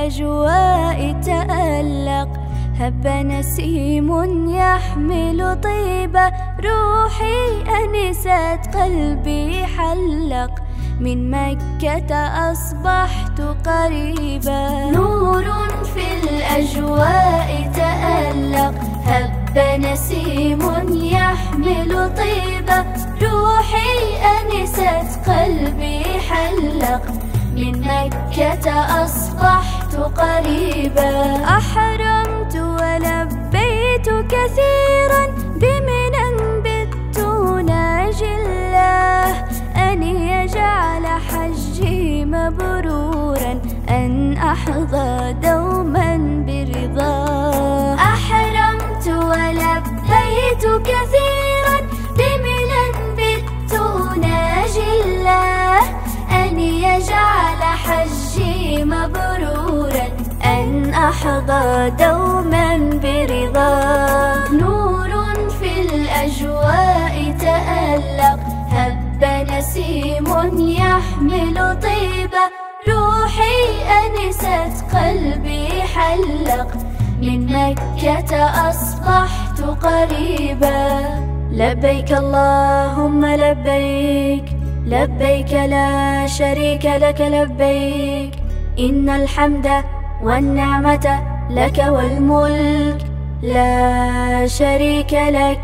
الأجواء تألق، هب نسيم يحمل طيبة، روحي أنست قلبي حلق، من مكة أصبحت قريبا. نور في الأجواء تألق، هب نسيم يحمل طيبة، روحي أنست قلبي حلق، من مكة أصبحت قريبا. أحرمت ولبيت كثيرا، بمنى بت ناجي الله، أن يجعل حجي مبرورا، أن أحظى دوما برضاه. أحرمت ولبيت كثيرا، بمنى بت ناجي الله، أن يجعل حجي مبرورا، أن أحظى دوما برضاه. نور في الأجواء تألق، هب نسيم يحمل طيبة، روحي أنست قلبي حلق، من مكة أصبحت قريبا. لبيك اللهم لبيك، لبيك لا شريك لك لبيك، إن الحمد والنعمة لك والملك لا شريك لك.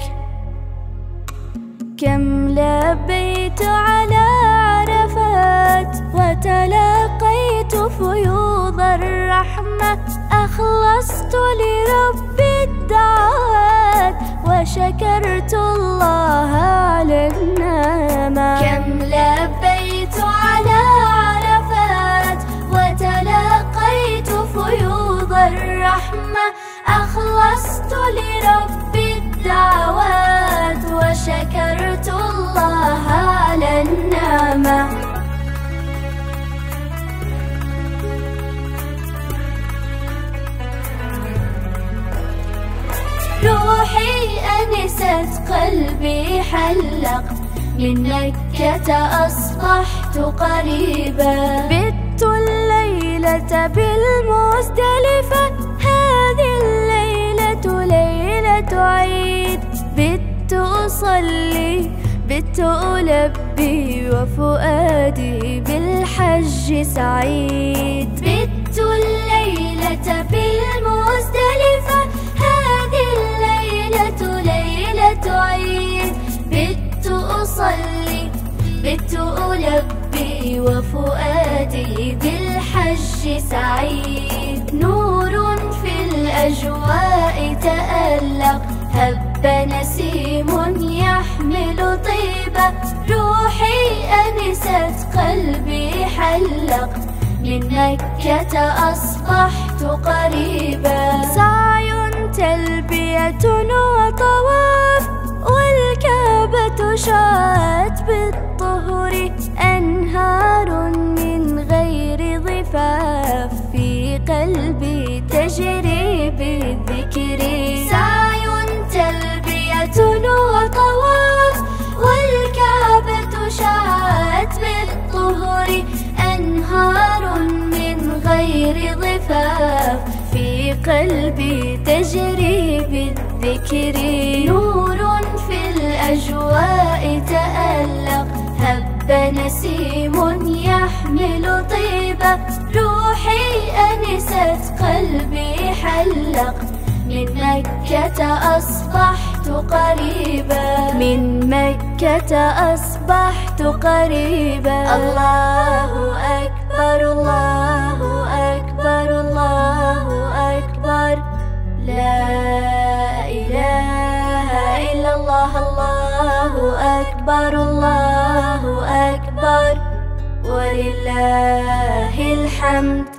كم لبيت على عرفات، وتلاقيت فيوض الرحمة، أخلصت لرب الدعوات، وشكرت الله على النعمة. كم لبيت على عرفات، وتلاقيت فيوض الرحمة، أخلصت لرب الدعوات، وشكرت الله على النعمة. روحي أنست قلبي حلق، من مكة أصبحت قريبا. بت الليلة بالمزدلفة، هذه الليلة ليلة عيد، بت أصلي بت ألبي، وفؤادي بالحج سعيد. بت الليلة بالمزدلفة، هذه الليلة ليلة عيد، بت أصلي بت ألبي، وفؤادي بالحج سعيد. نور في الأجواء تألق، هب نسيم يحمل طيبة، روحي أنست قلبي حلق، من مكة أصبحت قريبا. سعي تلبية وطواف، والكعبة شاءت بالطهر، أنهار من غير ضفاف، في قلبي تجري بالذكر. سعي تلبية وطواف، والكعبة شاءت بالطهر، أنهار من غير ضفاف، في قلبي تجري بالذكر. نور في الأجواء تألق، هب نسيم يحمل طيبة، روحي أنست قلبي حلق، من مكة أصبحت قريبا. من مكة أصبحت قريبا. الله أكبر الله أكبر الله أكبر، لا إله إلا الله. الله أكبر الله أكبر، ولله الحمد.